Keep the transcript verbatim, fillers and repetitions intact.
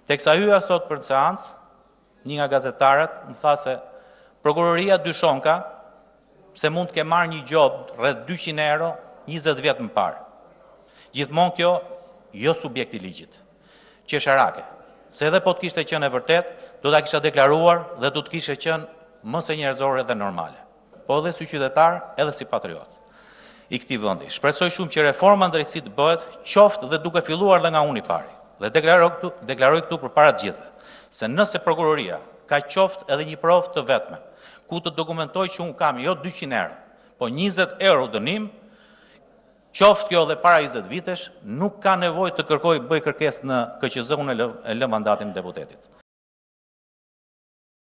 Teksa hyja sot për seancë, një nga gazetarët më tha se prokuroria dyshon ka se mund të ke marrë një gjobë rreth dyqind euro njëzet vjet më parë. Gjithmonë kjo jo subjekti ligjit, qesharake. Se edhe po të kishte qenë e vërtet, do ta kisha deklaruar dhe do të kishte qenë më së njerëzore dhe normale. Po edhe si qytetar, edhe si patriot i këtij vendi. Shpresoj shumë që reforma në drejtësi të bëhet, qoftë dhe duke filluar dhe nga unë i pari. Dhe deklaroj këtu, deklaroj këtu përpara të gjithëve, se nëse prokuroria ka qoftë edhe një provë të vetme, ku të dokumentoj që unë kam jo dyqind euro, po njëzet euro dënim, qoftë kjo dhe para njëzet vitesh, nuk ka nevojë të kërkoj bëj kërkesë në K Q Z, unë e lë mandatin e deputetit.